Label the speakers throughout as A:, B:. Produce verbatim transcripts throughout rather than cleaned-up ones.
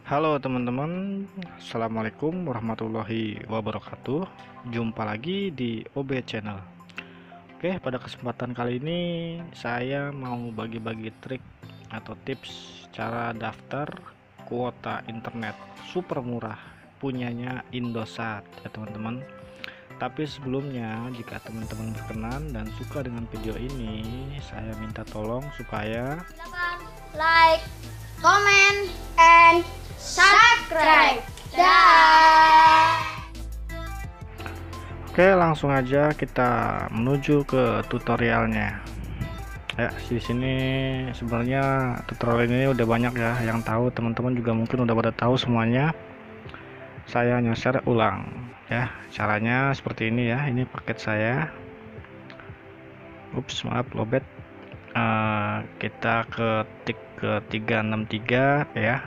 A: Halo teman-teman, Assalamualaikum warahmatullahi wabarakatuh. Jumpa lagi di O B Channel. Oke, pada kesempatan kali ini saya mau bagi-bagi trik atau tips cara daftar kuota internet super murah punyanya Indosat ya teman-teman. Tapi sebelumnya, jika teman-teman berkenan dan suka dengan video ini, saya minta tolong supaya
B: like, comment, and subscribe. Dah.
A: Oke, langsung aja kita menuju ke tutorialnya. Ya, di sini sebenarnya tutorial ini udah banyak ya yang tahu, teman-teman juga mungkin udah pada tahu semuanya. Saya hanya share ulang ya. Caranya seperti ini ya. Ini paket saya. Ups, maaf lobet. Uh, kita ketik ke tiga enam tiga ya.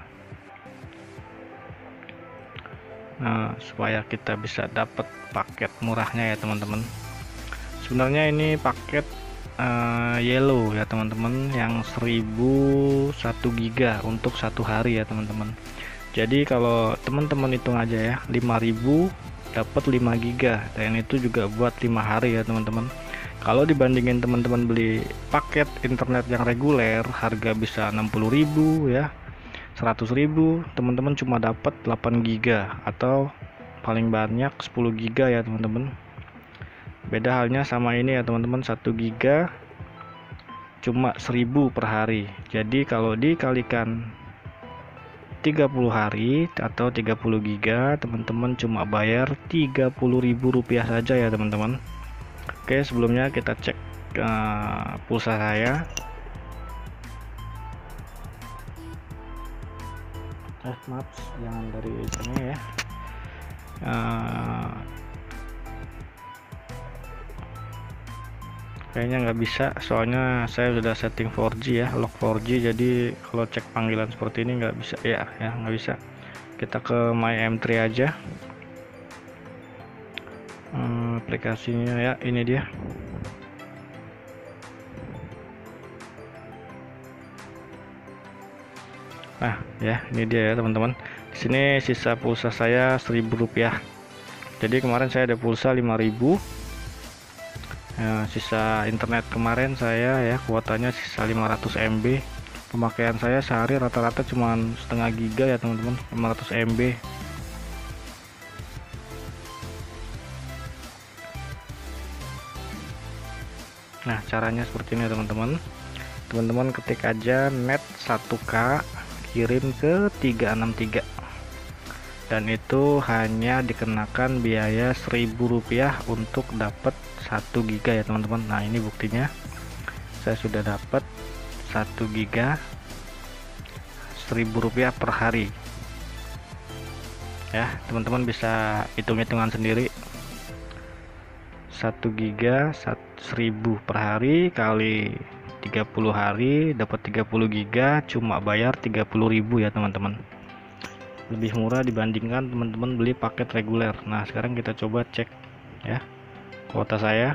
A: Nah, supaya kita bisa dapat paket murahnya ya teman-teman. Sebenarnya ini paket uh, yellow ya teman-teman, yang seribu satu giga untuk satu hari ya teman-teman. Jadi kalau teman-teman hitung aja ya, lima ribu dapat lima giga, dan itu juga buat lima hari ya teman-teman. Kalau dibandingin teman-teman beli paket internet yang reguler, harga bisa enam puluh ribu ya, seratus ribu, teman-teman cuma dapat delapan giga atau paling banyak sepuluh giga ya teman-teman. Beda halnya sama ini ya teman-teman, satu giga cuma seribu per hari. Jadi kalau dikalikan tiga puluh hari atau tiga puluh giga, teman-teman cuma bayar tiga puluh ribu rupiah saja ya teman-teman. Oke, sebelumnya kita cek uh, pulsa saya. Eh, maaf, jangan dari sini ya. Uh, kayaknya nggak bisa, soalnya saya sudah setting four G ya, lock four G. Jadi kalau cek panggilan seperti ini nggak bisa ya, ya nggak bisa. Kita ke My M tiga aja. Hmm, aplikasinya ya, ini dia. Nah ya, ini dia ya teman-teman. Di sini sisa pulsa saya seribu rupiah. Jadi kemarin saya ada pulsa lima ribu. Ya, sisa internet kemarin saya ya kuotanya sisa lima ratus M B. Pemakaian saya sehari rata-rata cuma setengah giga ya teman-teman, lima ratus M B. Nah, caranya seperti ini teman-teman. Teman-teman ketik aja net satu K, kirim ke tiga enam tiga, dan itu hanya dikenakan biaya seribu rupiah untuk dapat satu giga ya teman-teman. Nah, ini buktinya saya sudah dapat satu giga seribu rupiah per hari ya. Teman-teman bisa hitung-hitungan sendiri, satu giga seribu per hari kali tiga puluh hari dapat tiga puluh giga, cuma bayar tiga puluh ribu ya teman-teman. Lebih murah dibandingkan teman-teman beli paket reguler. Nah, sekarang kita coba cek ya kuota saya.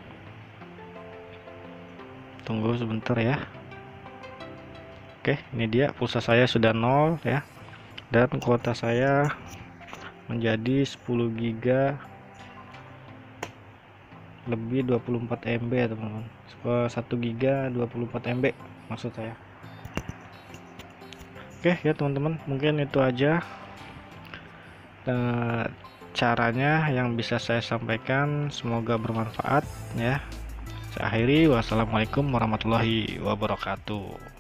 A: Tunggu sebentar ya. Oke, ini dia pulsa saya sudah nol ya, dan kuota saya menjadi sepuluh giga lebih dua puluh empat M B ya teman-teman. satu giga dua puluh empat M B maksud saya. Oke ya teman-teman, mungkin itu aja uh, caranya yang bisa saya sampaikan. Semoga bermanfaat ya. Saya akhiri, wassalamualaikum warahmatullahi wabarakatuh.